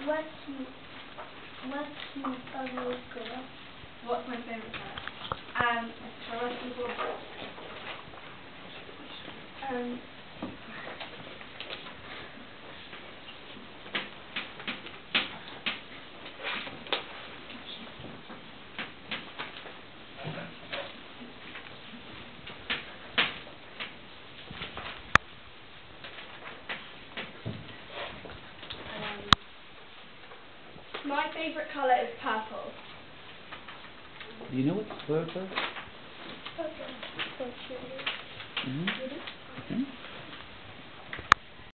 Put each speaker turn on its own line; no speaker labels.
What's what's your favorite color?
What's my favourite colour? Fluorescent blue.
Um,
My favourite colour is purple.
Do you know what's purple?
okay.
Mm-hmm.